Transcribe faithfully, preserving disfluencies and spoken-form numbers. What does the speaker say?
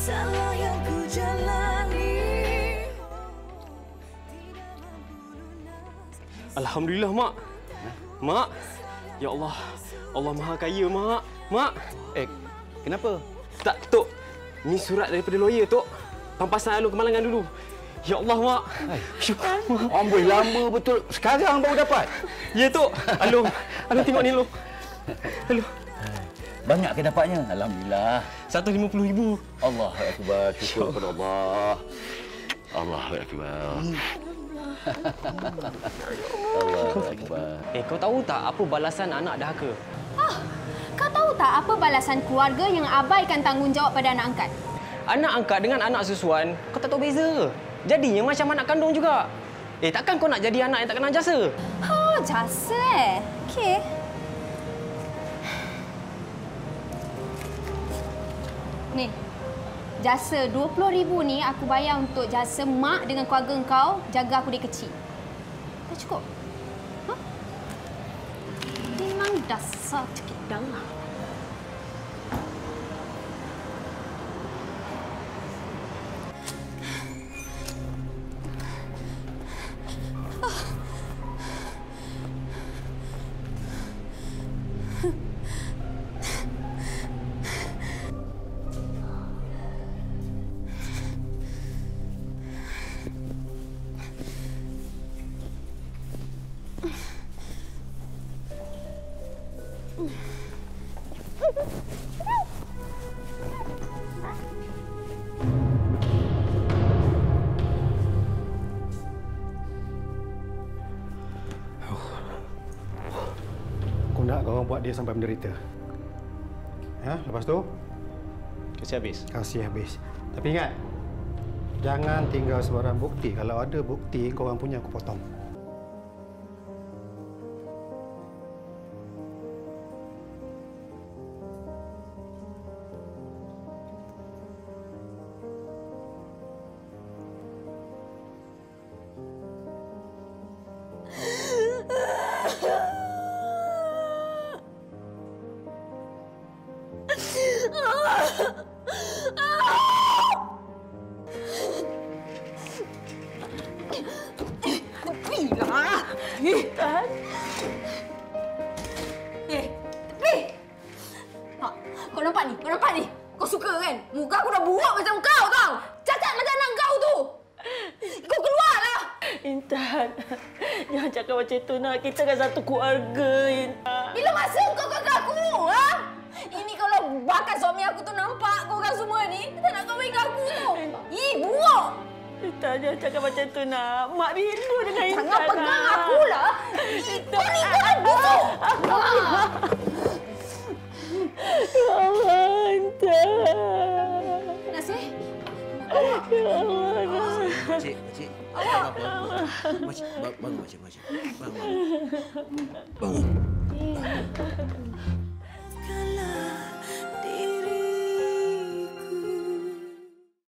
salah yang ku jalani. Alhamdulillah, Mak. Mak. Ya Allah. Allah Maha Kaya, Mak. Mak. Eh, kenapa? Tak, Tok. Ni surat daripada lawyer, Tok. Pampasan Alun kemalangan dulu. Ya Allah, Mak. Syukur, Mak. Amboi, lama betul. Sekarang baru dapat. Ya, Tok. Alun. Alun tengok ni, Alun. Alun. Banyak ke dapatnya? Alhamdulillah. seratus lima puluh ribu. Allah Akbar. Syukur kepada Allah. Allah Akbar. Allah Akbar. Eh, kau tahu tak apa balasan anak dahaka? Ah, kau tahu tak apa balasan keluarga yang abaikan tanggungjawab pada anak angkat? Anak angkat dengan anak susuan, kau tak tahu beza. Jadinya macam anak kandung juga. Eh, takkan kau nak jadi anak yang tak kenal jasa? Oh, jasa eh? Okey. Ni, jasa dua puluh ribu ni aku bayar untuk jasa mak dengan keluarga kau jaga aku dari kecil. Tak cukup? Ha? Memang dasar cekik dalam. Kau nak kau orang buat dia sampai menderita. Ya, lepas tu Kasih habis. kasih habis. Tapi ingat, jangan tinggal sebarang bukti. Kalau ada bukti kau orang punya, aku potong. Tepilah! Intan! Eh, tepi! Ha, kau nampak ni? Kau nampak ni? Kau suka kan? Muka aku dah buak macam kau tau! Cacat macam anak kau tu! Kau keluarlah! Intan, jangan cakap macam tu nak. Kita kan satu keluarga, Intan. Bila masa kau kakak aku? Ha? Ini kalau bakal suami aku tu nampak kau orang semua ni, tak nak kahwin dengan aku tu. Ih, buak! Intan, jangan cakap macam tu nak. Mak rindu dengan Intan. Jangan pegang aku lah! Kau ni kan busuk! Ya Allah, Intan. Nasih? Ya Allah, Nasih. Makcik, makcik. Apa-apa. Makcik, bangun, makcik, makcik. Bangun. Bangun.